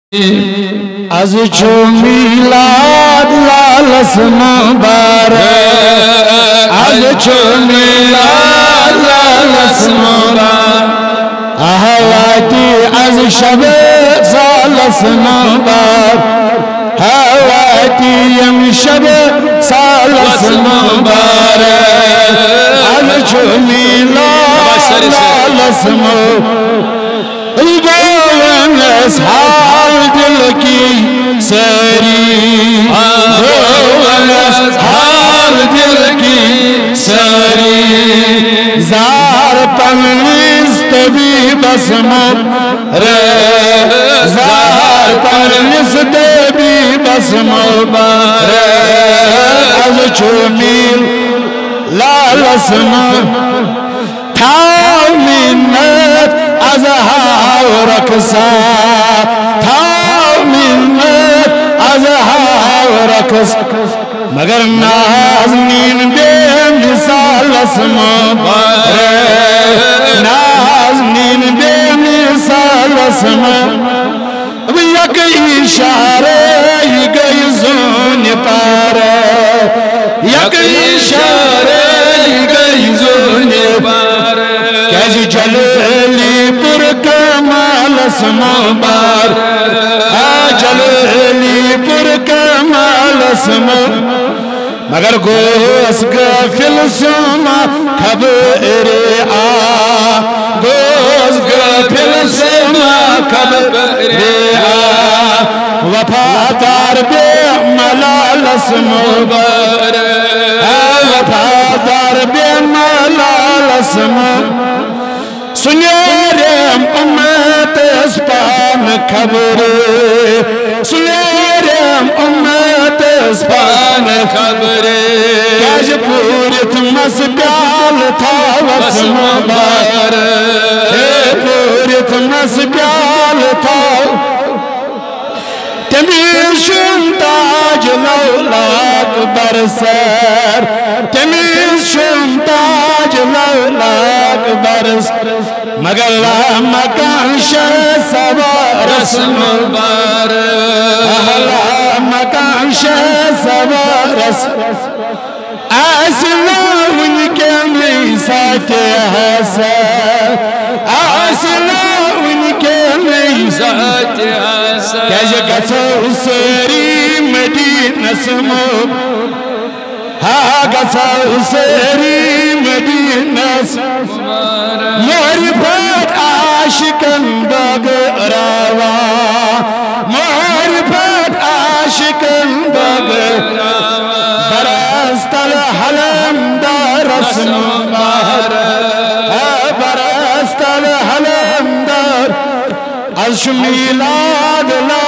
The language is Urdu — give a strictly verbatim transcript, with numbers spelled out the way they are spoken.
از چو میلاد لالس مبارک از چو میلاد لالس مبارک احواتی از شب سالس مبارک احواتی یم شب سالس مبارک از چو میلاد لالس مبارک اصحاب دل کی سری اصحاب دل کی سری زار پنیز تبی بسم رے زار پنیز تبی بسم رے از چومیل لالسم تھا منت از ہاو رکسا تھا منت از ہاو رکس مگر نازنین بے مثال اسم نازنین بے مثال اسم اب یک اشارے یہ گئی زون پارے یک اشارے یہ گئی زون پارے کیجی جلیلی پر کمال اسم بار جلیلی پر کمال اسم مگر گوز گفل سما خبر آ گوز گفل سما خبر آ وفادار بے ملال اسم بار وفادار بے ملال اسم سنیرم امت اسپان خبر سنیرم امت اسپان خبر کاج پورت مس پیال تھا وسم بار پورت مس پیال تھا تمیر شن تاج لولاک برسر تمیر شن تاج لولاک برسر مگر مکان شہ سوا رسم بار مکان شہ سوا رسم ایسنا ان کے نہیں ساتے حسن ایسنا ان کے نہیں ساتے حسن کیسے کسو سری مدینہ سمو ہاں کسو سری مدینہ سمو معرفت عاشقاً بغراوا معرفت عاشقاً بغراوا برست الحلم دار اسم بار برست الحلم دار از میلاد لا